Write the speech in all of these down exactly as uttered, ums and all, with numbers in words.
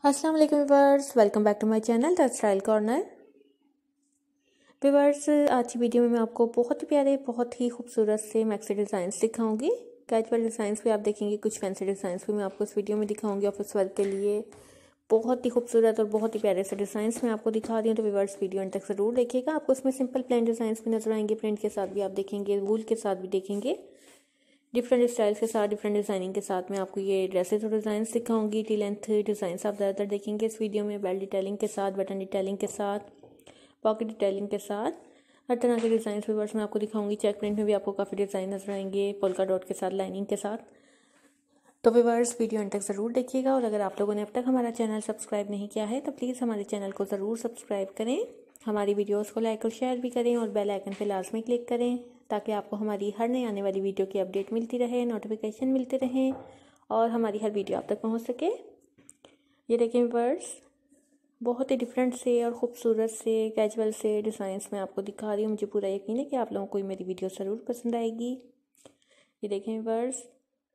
अस्सलाम वालेकुम viewers, welcome back to my channel the style corner. Viewers, आज की वीडियो में मैं आपको बहुत ही प्यारे, बहुत ही खूबसूरत से मैक्सी डिज़ाइंस दिखाऊंगी। कैजुअल डिज़ाइंस भी आप देखेंगे, कुछ फैंसी डिज़ाइंस भी मैं आपको इस वीडियो में दिखाऊंगी ऑफिस वर्क के लिए। बहुत ही खूबसूरत और बहुत ही प्यारे से डिज़ाइंस मैं आपको दिखा रही हूँ, तो व्यूअर्स वीडियो अंत तक ज़रूर देखिएगा। आपको इसमें सिंपल प्लेन डिज़ाइंस भी नजर आएंगे, प्रिंट के साथ भी आप देखेंगे, वूल के साथ भी देखेंगे, डिफरेंट स्टाइल्स के साथ, डिफरेंट डिज़ाइनिंग के साथ मैं आपको ये ड्रेसेस और डिज़ाइन दिखाऊंगी। टी लेंथ डिज़ाइंस आप ज़्यादातर देखेंगे इस वीडियो में, बेल्ट डिटेलिंग के साथ, बटन डिटेलिंग के साथ, पॉकेट डिटेलिंग के साथ, हर तरह के डिज़ाइन व्यूअर्स मैं आपको दिखाऊंगी। चेक प्रिंट में भी आपको काफ़ी डिज़ाइन नजर आएंगे, पोल्का डॉट के साथ, लाइनिंग के साथ। तो व्यूअर्स वीडियो अंत तक ज़रूर देखिएगा। और अगर आप लोगों ने अब तक हमारा चैनल सब्सक्राइब नहीं किया है तो प्लीज़ हमारे चैनल को ज़रूर सब्सक्राइब करें, हमारी वीडियोस को लाइक और शेयर भी करें और बेल आइकन पे लाजमी क्लिक करें, ताकि आपको हमारी हर नई आने वाली वीडियो की अपडेट मिलती रहे, नोटिफिकेशन मिलते रहें और हमारी हर वीडियो आप तक पहुंच सके। ये देखें व्यूअर्स, बहुत ही डिफरेंट से और ख़ूबसूरत से कैजुअल से डिज़ाइंस मैं आपको दिखा रही हूँ। मुझे पूरा यकीन है कि आप लोगों को मेरी वीडियो ज़रूर पसंद आएगी। ये देखें व्यूअर्स,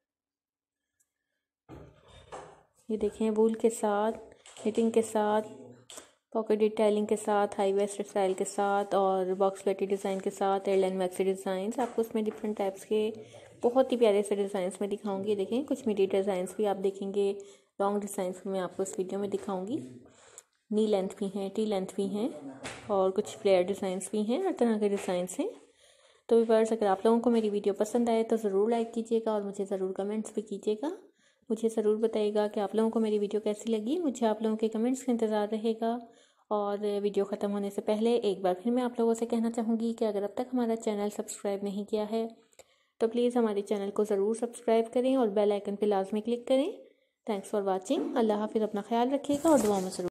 ये देखें वूल के साथ, निटिंग के साथ, पॉकेट डिटेलिंग के साथ, हाई वेस्ट स्टाइल के साथ और बॉक्स प्लेटी डिज़ाइन के साथ, एयरलाइन मैक्सी डिज़ाइंस। आपको उसमें डिफरेंट टाइप्स के बहुत ही प्यारे से डिज़ाइंस में दिखाऊंगी। देखें, कुछ मिडी डिज़ाइंस भी आप देखेंगे, लॉन्ग डिज़ाइंस भी मैं आपको इस वीडियो में दिखाऊंगी। नी लेंथ भी हैं, टी लेंथ भी हैं और कुछ फ्लेयर डिज़ाइंस भी हैं, हर तरह के डिज़ाइंस हैं। तो व्यूअर्स, अगर आप लोगों को मेरी वीडियो पसंद आए तो ज़रूर लाइक कीजिएगा और मुझे ज़रूर कमेंट्स भी कीजिएगा। मुझे ज़रूर बताइएगा कि आप लोगों को मेरी वीडियो कैसी लगी। मुझे आप लोगों के कमेंट्स का इंतज़ार रहेगा। और वीडियो ख़त्म होने से पहले एक बार फिर मैं आप लोगों से कहना चाहूँगी कि अगर अब तक हमारा चैनल सब्सक्राइब नहीं किया है तो प्लीज़ हमारे चैनल को ज़रूर सब्सक्राइब करें और बेल आइकन पर लाजमी क्लिक करें। Thanks for watching. अल्लाह हाफिज़। अपना ख्याल रखिएगा और दुआ में ज़रूर